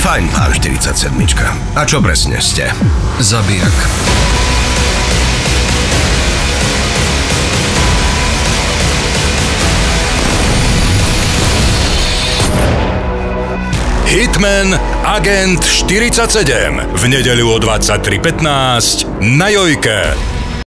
Fajn, pán 47. A čo presne ste? Zabijak. Hitman Agent 47 v nedeľu o 23:15 na Jojke.